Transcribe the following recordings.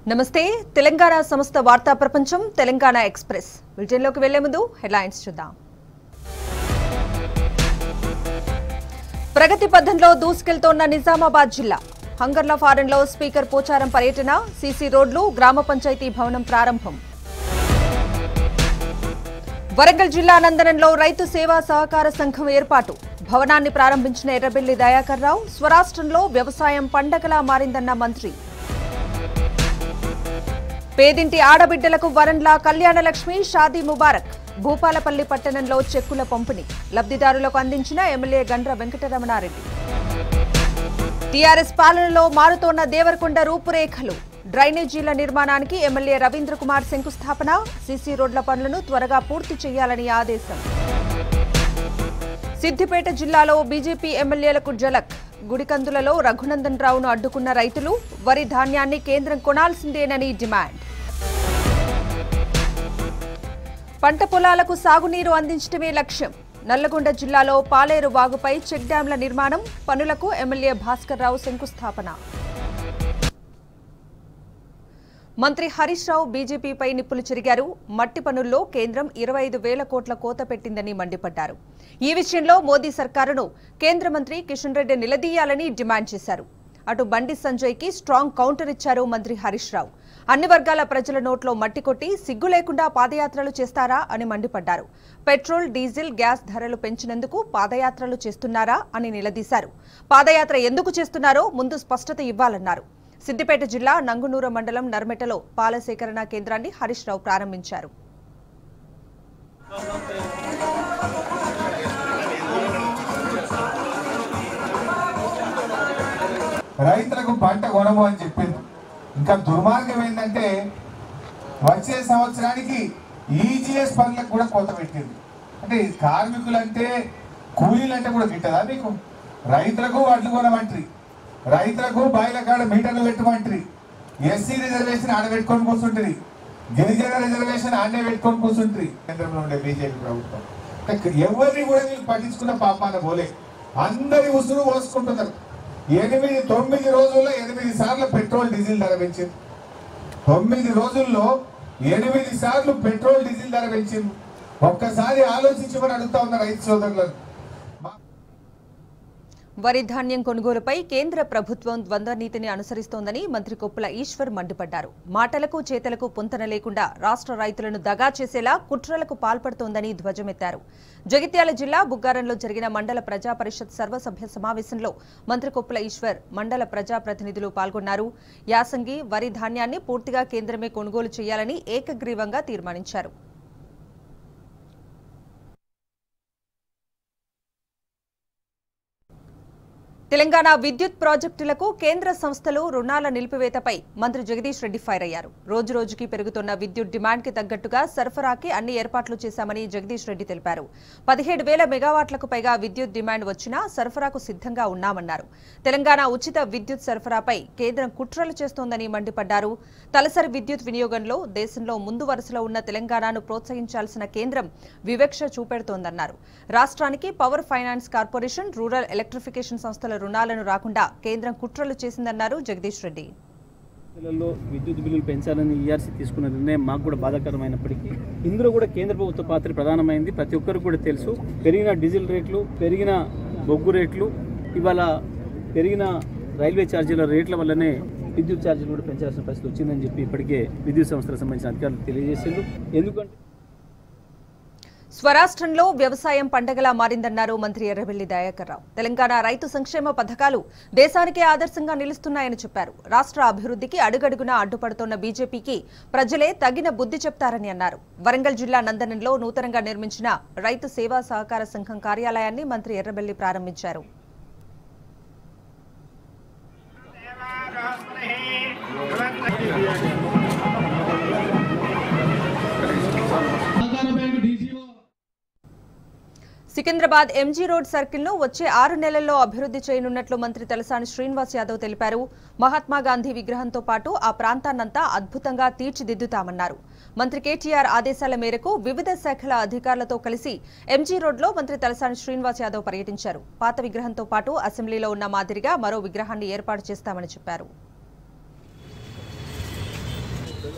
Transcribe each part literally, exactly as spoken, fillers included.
నమస్తే తెలంగాణ సమస్త వార్తా ప్రపంచం తెలంగాణ ఎక్స్‌ప్రెస్ బులెటిన్లోకి వెళ్లే ముందు హెడ్లైన్స్ చూద్దాం. ప్రగతి పథంలో దూసుకెళ్తోన్న నిజామాబాద్ జిల్లా. హంగర్ల ఫారెన్లో స్పీకర్ పోచారం పర్యటన, సీసీ రోడ్లు, గ్రామ పంచాయతీ భవనం ప్రారంభం. వరంగల్ జిల్లా నందనంలో రైతు సేవా సహకార సంఘం ఏర్పాటు. భవనాన్ని ప్రారంభించిన ఎర్రబెల్లి దయాకర్ రావు. స్వరాష్ట్రంలో వ్యవసాయం పండగలా మారిందన్న మంత్రి. పేదింటి ఆడబిడ్డలకు వరంలా కళ్యాణ లక్ష్మి షాదీ ముబారక్. భూపాలపల్లి పట్టణంలో చెక్కుల పంపిణీ. లబ్ధిదారులకు అందించిన ఎమ్మెల్యే గండ్ర వెంకటరమణారెడ్డి. టీఆర్ఎస్ పాలనలో మారుతోన్న దేవరకొండ రూపురేఖలు. డ్రైనేజీల నిర్మాణానికి ఎమ్మెల్యే రవీంద్ర కుమార్ శంకుస్థాపన. సీసీ రోడ్ల పనులను త్వరగా పూర్తి చేయాలని ఆదేశం. సిద్దిపేట జిల్లాలో బీజేపీ ఎమ్మెల్యేలకు జలక్. గుడికందులలో రఘునందన్ రావును అడ్డుకున్న రైతులు. వరి ధాన్యాన్ని కేంద్రం కొనాల్సిందేనని డిమాండ్. పంట పొలాలకు సాగునీరు అందించడమే లక్ష్యం. నల్లగొండ జిల్లాలో పాలేరు వాగుపై చెక్ డ్యాంల నిర్మాణం పనులకు ఎమ్మెల్యే భాస్కర్ రావు శంకుస్థాపన. మంత్రి హరీష్ రావు బీజేపీపై నిప్పులు చెరిగారు. మట్టి పనుల్లో కేంద్రం ఇరవై ఐదు వేల కోట్ల కోత పెట్టిందని మండిపడ్డారు. ఈ విషయంలో మోదీ సర్కారును కేంద్ర మంత్రి కిషన్ రెడ్డి నిలదీయాలని డిమాండ్ చేశారు. అటు బండి సంజయ్ కి స్ట్రాంగ్ కౌంటర్ ఇచ్చారు మంత్రి హరీష్ రావు. అన్ని వర్గాల ప్రజల నోట్లో మట్టి కొట్టి సిగ్గు లేకుండా పాదయాత్రలు చేస్తారా అని మండిపడ్డారు. పెట్రోల్, డీజిల్, గ్యాస్ ధరలు పెంచినందుకు పాదయాత్రలు చేస్తున్నారా అని నిలదీశారు. పాదయాత్ర ఎందుకు చేస్తున్నారో ముందు స్పష్టత ఇవ్వాలన్నారు. సిద్దిపేట జిల్లా నంగునూర మండలం నర్మెటలో పాల సేకరణ కేంద్రాన్ని హరీష్ రావు ప్రారంభించారు. రైతులకు పంట కొనము అని చెప్పింది. ఇంకా దుర్మార్గం ఏంటంటే వచ్చే సంవత్సరానికి ఈజీఎస్ పనులకు కూడా కోత పెట్టింది. అంటే కార్మికులంటే కూలీలంటే కూడా గిట్టదా మీకు? రైతులకు వడ్లు కొనమంటారు, రైతులకు బాయిల కాడ మీటర్లు పెట్టమంటారు, ఎస్సీ రిజర్వేషన్ ఆడ పెట్టుకొని కూర్చుంటుంది, గిరిజన రిజర్వేషన్ ఆడనే పెట్టుకొని కూర్చుంటుంది కేంద్రంలో ఉండే బీజేపీ ప్రభుత్వం. ఎవరిని కూడా వీళ్ళు పట్టించుకున్న పాపాన పోలే, అందరి ఉసురు పోసుకుంటున్నారు. ఎనిమిది తొమ్మిది రోజుల్లో ఎనిమిది సార్లు పెట్రోల్ డీజిల్ ధర పెంచింది. తొమ్మిది రోజుల్లో ఎనిమిది సార్లు పెట్రోల్ డీజిల్ ధర పెంచింది. ఒక్కసారి ఆలోచించమని అడుగుతా ఉన్న రైతు సోదరులను. వరి ధాన్యం కొనుగోలుపై కేంద్ర ప్రభుత్వం ద్వంద్వ నీతిని అనుసరిస్తోందని మంత్రి కొప్పుల ఈశ్వర్ మండిపడ్డారు. మాటలకు చేతలకు పొంతన లేకుండా రాష్ట్ర రైతులను దగా చేసేలా కుట్రలకు పాల్పడుతోందని ధ్వజమెత్తారు. జగిత్యాల జిల్లా బుగ్గారంలో జరిగిన మండల ప్రజా పరిషత్ సర్వసభ్య సమావేశంలో మంత్రి కొప్పుల ఈశ్వర్, మండల ప్రజా ప్రతినిధులు పాల్గొన్నారు. యాసంగి వరి ధాన్యాన్ని పూర్తిగా కేంద్రమే కొనుగోలు చేయాలని ఏకగ్రీవంగా తీర్మానించారు. తెలంగాణ విద్యుత్ ప్రాజెక్టులకు కేంద్ర సంస్థలు రుణాల నిలిపివేతపై మంత్రి జగదీష్ రెడ్డి ఫైర్ అయ్యారు. రోజు రోజుకి పెరుగుతున్న విద్యుత్ డిమాండ్కి తగ్గట్టుగా సరఫరాకి అన్ని ఏర్పాట్లు చేశామని జగదీష్ రెడ్డి తెలిపారు. పదిహేడు వేల మెగావాట్లకు పైగా విద్యుత్ డిమాండ్ వచ్చినా సరఫరాకు సిద్ధంగా ఉన్నామన్నారు. తెలంగాణ ఉచిత విద్యుత్ సరఫరాపై కేంద్రం కుట్రలు చేస్తోందని మండిపడ్డారు. తలసరి విద్యుత్ వినియోగంలో దేశంలో ముందు వరుసలో ఉన్న తెలంగాణను ప్రోత్సహించాల్సిన కేంద్రం వివక్ష చూపెడుతోందన్నారు. రాష్ట్రానికి power finance corporation, rural electrification సంస్థల రుణాలను రాకుండా కేంద్రం కుట్రలు చేసిందన్నారు జగదీష్ రెడ్డి. విద్యుత్ బిల్లులు పెంచాలని ఈఆర్సీ తీసుకున్న నిర్ణయం మాకు కూడా బాధాకరమైనప్పటికీ ఇందులో కూడా కేంద్ర ప్రభుత్వ పాత్ర ప్రధానమైంది. ప్రతి ఒక్కరికి కూడా తెలుసు. పెరిగిన డీజిల్ రేట్లు, పెరిగిన బొగ్గు రేట్లు, ఇవాళ పెరిగిన రైల్వే ఛార్జీల రేట్ల వల్లనే విద్యుత్ ఛార్జీలు కూడా పెంచాల్సిన పరిస్థితి వచ్చిందని చెప్పి ఇప్పటికే విద్యుత్ సంస్థలకు సంబంధించిన అధికారులు తెలియజేశారు. ఎందుకంటే స్వరాష్ట్రంలో వ్యవసాయం పండగలా మారిందన్నారు మంత్రి ఎర్రబెల్లి దయాకర్ రావు. తెలంగాణ రైతు సంక్షేమ పథకాలు దేశానికే ఆదర్శంగా నిలుస్తున్నాయని చెప్పారు. రాష్ట్ర అభివృద్ధికి అడుగడుగునా అడ్డుపడుతోన్న బీజేపీకి ప్రజలే తగిన బుద్ధి చెప్తారని అన్నారు. వరంగల్ జిల్లా నందనంలో నూతనంగా నిర్మించిన రైతు సేవా సహకార సంఘం కార్యాలయాన్ని మంత్రి ఎర్రబెల్లి ప్రారంభించారు. సికింద్రాబాద్ ఎంజీ రోడ్ సర్కిల్ ను వచ్చే ఆరు నెలల్లో అభివృద్ధి చేయనున్నట్లు మంత్రి తలసాని శ్రీనివాస్ యాదవ్ తెలిపారు. మహాత్మా గాంధీ విగ్రహంతో పాటు ఆ ప్రాంతాన్నంతా అద్భుతంగా తీర్చిదిద్దుతామన్నారు. మంత్రి కేటీఆర్ ఆదేశాల మేరకు వివిధ శాఖల అధికారులతో కలిసి ఎంజీ రోడ్లో మంత్రి తలసాని శ్రీనివాస్ యాదవ్ పర్యటించారు. పాత విగ్రహంతో పాటు అసెంబ్లీలో ఉన్న మాదిరిగా మరో విగ్రహాన్ని ఏర్పాటు చేస్తామని చెప్పారు.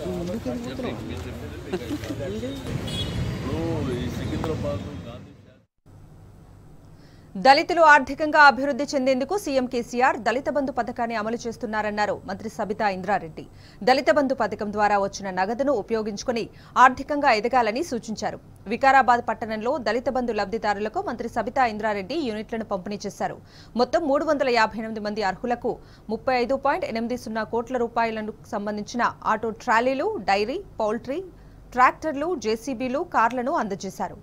దళితులు ఆర్థికంగా అభివృద్ధి చెందేందుకు సీఎం కేసీఆర్ దళిత బంధు పథకాన్ని అమలు చేస్తున్నారన్నారు మంత్రి సబితా ఇంద్రారెడ్డి. దళిత బంధు పథకం ద్వారా వచ్చిన నగదును ఉపయోగించుకుని ఆర్థికంగా ఎదగాలని సూచించారు. వికారాబాద్ పట్టణంలో దళిత బంధు లబ్ధిదారులకు మంత్రి సబితా ఇంద్రారెడ్డి యూనిట్లను పంపిణీ చేశారు. మొత్తం మూడు వందల యాభై ఎనిమిది మంది అర్హులకు ముప్పై ఐదు పాయింట్ ఎనిమిది సున్నా కోట్ల రూపాయలకు సంబంధించిన ఆటో ట్రాలీలు, డైరీ, పౌల్ట్రీ, ట్రాక్టర్లు, జేసీబీలు, కార్లను అందజేశారు.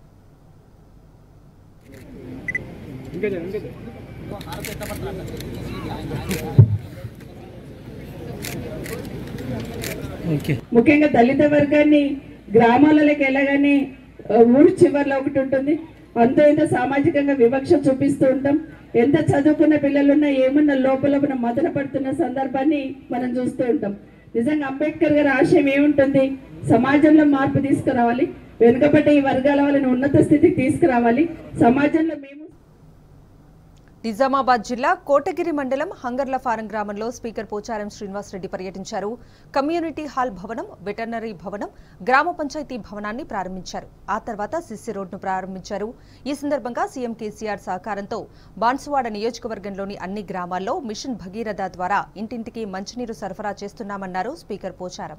ముఖ్యంగా దళిత వర్గాన్ని గ్రామాలలోకి వెళ్ళగానే ఊరు చివర్లో ఒకటి ఉంటుంది. అంతో ఇంత సామాజికంగా వివక్ష చూపిస్తూ ఉంటాం. ఎంత చదువుకున్న పిల్లలున్నా ఏమన్నా లోపల మనం మదన పడుతున్న సందర్భాన్ని మనం చూస్తూ ఉంటాం. నిజంగా అంబేద్కర్ గారి ఆశయం ఏముంటుంది? సమాజంలో మార్పు తీసుకురావాలి, వెనుకబడ్డ ఈ వర్గాల వాళ్ళని ఉన్నత స్థితికి తీసుకురావాలి. సమాజంలో మేము నిజామాబాద్ జిల్లా కోటగిరి మండలం హంగర్లఫారం గ్రామంలో స్పీకర్ పోచారం శ్రీనివాసరెడ్డి పర్యటించారు. కమ్యూనిటీ హాల్ భవనం, వెటర్నరీ భవనం, గ్రామ పంచాయతీ భవనాన్ని ప్రారంభించారు. ఆ తర్వాత సిసి రోడ్ను ప్రారంభించారు. ఈ సందర్భంగా సీఎం కేసీఆర్ సహకారంతో బాన్సువాడ నియోజకవర్గంలోని అన్ని గ్రామాల్లో మిషన్ భగీరథ ద్వారా ఇంటింటికి మంచినీరు సరఫరా చేస్తున్నామన్నారు స్పీకర్ పోచారం.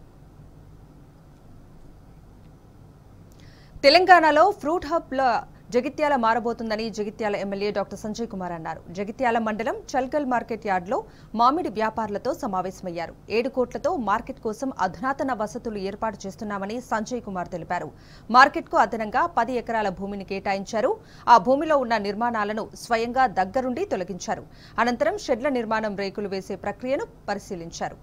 తెలంగాణలో ఫ్రూట్ హబ్ జగిత్యాల మారబోతుందని జగిత్యాల ఎమ్మెల్యే డాక్టర్ సంజయ్ కుమార్ అన్నారు. జగిత్యాల మండలం చల్గల్ మార్కెట్ యార్డ్లో మామిడి వ్యాపారులతో సమావేశమయ్యారు. ఏడు కోట్లతో మార్కెట్ కోసం అధునాతన వసతులు ఏర్పాటు చేస్తున్నామని సంజయ్ కుమార్ తెలిపారు. మార్కెట్కు అదనంగా పది ఎకరాల భూమిని కేటాయించారు. ఆ భూమిలో ఉన్న నిర్మాణాలను స్వయంగా దగ్గరుండి తొలగించారు. అనంతరం షెడ్ల నిర్మాణం రేకులు వేసే ప్రక్రియను పరిశీలించారు.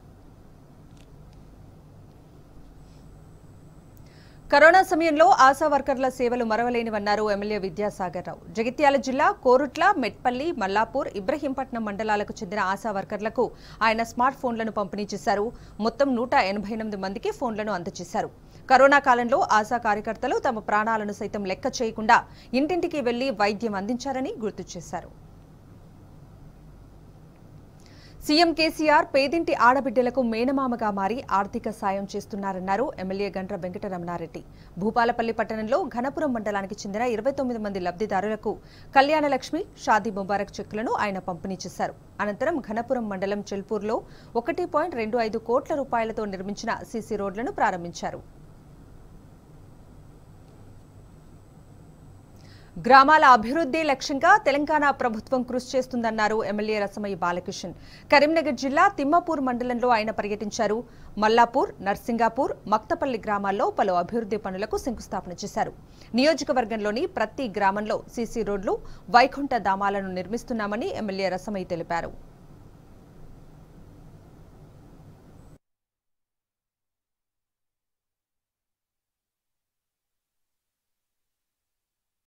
కరోనా సమయంలో ఆశా వర్కర్ల సేవలు మరవలేనివన్నారు ఎమ్మెల్యే విద్యాసాగర్ రావు. జగిత్యాల జిల్లా కోరుట్ల, మెట్పల్లి, మల్లాపూర్, ఇబ్రహీంపట్నం మండలాలకు చెందిన ఆశా వర్కర్లకు ఆయన స్మార్ట్ ఫోన్లను పంపిణీ చేశారు. మొత్తం నూట ఎనభై ఎనిమిది మందికి ఫోన్లను అందజేశారు. కరోనా కాలంలో ఆశా కార్యకర్తలు తమ ప్రాణాలను సైతం లెక్క చేయకుండా ఇంటింటికి వెళ్లి వైద్యం అందించారని గుర్తు చేశారు. సీఎం కేసీఆర్ పేదింటి ఆడబిడ్డలకు మేనమామగా మారి ఆర్థిక సాయం చేస్తున్నారన్నారు ఎమ్మెల్యే గండ్ర వెంకటరమణారెడ్డి. భూపాలపల్లి పట్టణంలో ఘనపురం మండలానికి చెందిన ఇరవై తొమ్మిది మంది లబ్ధిదారులకు కళ్యాణలక్ష్మి, షాదీ ముబారక్ చెక్కులను ఆయన పంపిణీ చేశారు. అనంతరం ఘనపురం మండలం చెల్పూర్లో ఒకటి పాయింట్ రెండు ఐదు కోట్ల రూపాయలతో నిర్మించిన సీసీ రోడ్లను ప్రారంభించారు. గ్రామాల అభివృద్ధి లక్ష్యంగా తెలంగాణ ప్రభుత్వం కృషి చేస్తుందన్నారు ఎమ్మెల్యే రసమయ్య బాలకిషన్. కరీంనగర్ జిల్లా తిమ్మాపూర్ మండలంలో ఆయన పర్యటించారు. మల్లాపూర్, నర్సింగాపూర్, మక్తపల్లి గ్రామాల్లో పలు అభివృద్ధి పనులకు శంకుస్థాపన చేశారు. నియోజకవర్గంలోని ప్రతి గ్రామంలో సీసీ రోడ్లు, వైకుంఠ ధామాలను నిర్మిస్తున్నామని ఎమ్మెల్యే రసమయ్య తెలిపారు.